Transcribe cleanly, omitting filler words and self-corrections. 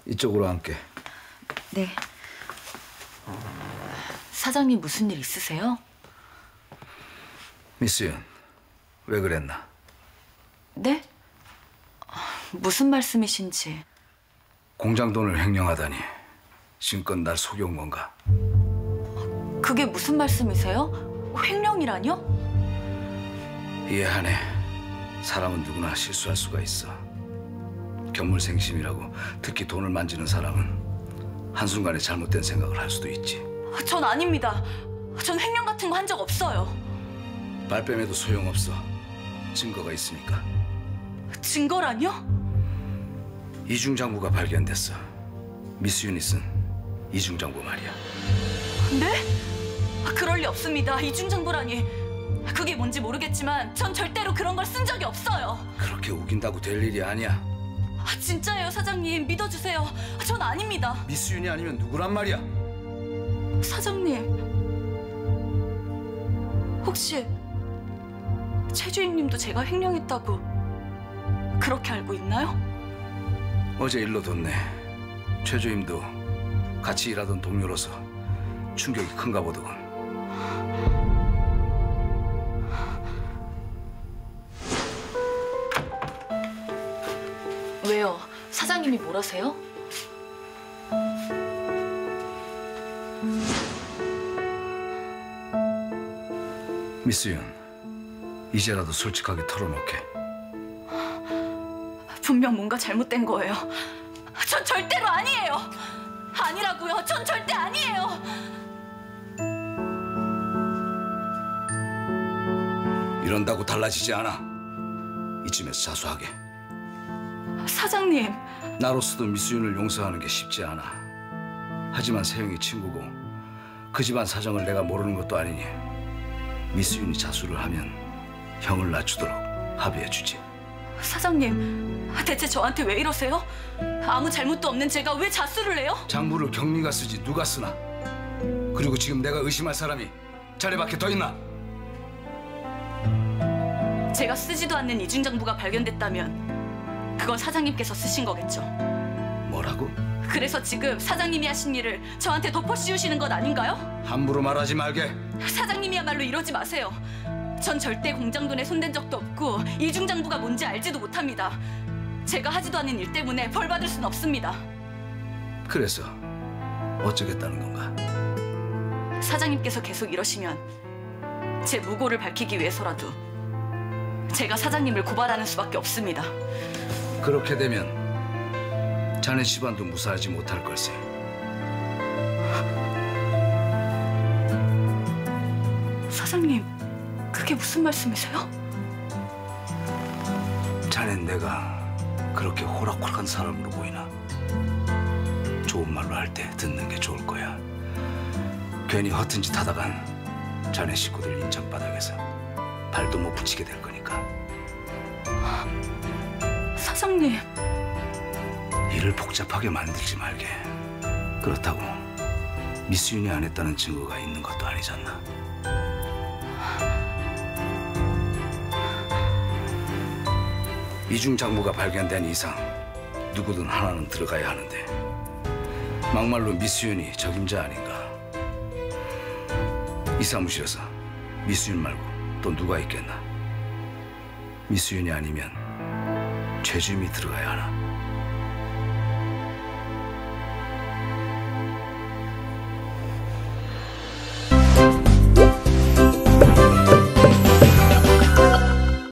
이쪽으로 앉게. 네. 사장님 무슨 일 있으세요? 미스윤, 왜 그랬나? 네? 무슨 말씀이신지. 공장 돈을 횡령하다니 신껏 날 속여온 건가? 그게 무슨 말씀이세요? 횡령이라뇨? 이해하네. 사람은 누구나 실수할 수가 있어. 견물생심이라고 특히 돈을 만지는 사람은 한순간에 잘못된 생각을 할 수도 있지. 전 아닙니다. 전 횡령 같은 거 한 적 없어요. 발뺌해도 소용없어. 증거가 있으니까. 증거라뇨? 이중장부가 발견됐어. 미스윤이 쓴 이중장부 말이야. 네? 그럴 리 없습니다. 이중장부라니. 그게 뭔지 모르겠지만 전 절대로 그런 걸 쓴 적이 없어요. 그렇게 우긴다고 될 일이 아니야. 진짜예요, 사장님. 믿어주세요. 전 아닙니다. 미스윤이 아니면 누구란 말이야? 사장님, 혹시 최 주임님도 제가 횡령했다고 그렇게 알고 있나요? 어제 일로 뒀네. 최 주임도 같이 일하던 동료로서 충격이 큰가 보더군. 왜요? 사장님이 뭐라세요? 미스윤, 이제라도 솔직하게 털어놓게. 분명 뭔가 잘못된 거예요. 전 절대로 아니에요. 아니라고요. 전 절대 아니에요. 이런다고 달라지지 않아. 이쯤에서 자수하게. 사장님. 나로서도 미스윤을 용서하는 게 쉽지 않아. 하지만 세영이 친구고 그 집안 사정을 내가 모르는 것도 아니니 미스윤이 자수를 하면 형을 낮추도록 합의해주지. 사장님, 대체 저한테 왜 이러세요? 아무 잘못도 없는 제가 왜 자수를 해요? 장부를 경리가 쓰지 누가 쓰나? 그리고 지금 내가 의심할 사람이 자네밖에 더 있나? 제가 쓰지도 않는 이중장부가 발견됐다면 그건 사장님께서 쓰신 거겠죠. 뭐라고? 그래서 지금 사장님이 하신 일을 저한테 덮어씌우시는 것 아닌가요? 함부로 말하지 말게. 사장님이야말로 이러지 마세요. 전 절대 공장 돈에 손댄 적도 없고 이중장부가 뭔지 알지도 못합니다. 제가 하지도 않은 일 때문에 벌 받을 순 없습니다. 그래서 어쩌겠다는 건가? 사장님께서 계속 이러시면 제 무고를 밝히기 위해서라도 제가 사장님을 고발하는 수밖에 없습니다. 그렇게 되면 자네 집안도 무사하지 못할 걸세. 사장님, 그게 무슨 말씀이세요? 자넨 내가 그렇게 호락호락한 사람으로 보이나? 좋은 말로 할 때 듣는 게 좋을 거야. 괜히 허튼 짓 하다간 자네 식구들 인정바닥에서 발도 못 붙이게 될 거니까. 사장님. 일을 복잡하게 만들지 말게. 그렇다고 미스윤이 안 했다는 증거가 있는 것도 아니잖아. 이중장부가 발견된 이상 누구든 하나는 들어가야 하는데 막말로 미스윤이 적임자 아닌가. 이 사무실에서 미스윤 말고 또 누가 있겠나. 미스윤이 아니면 최주임이 들어가야 하나.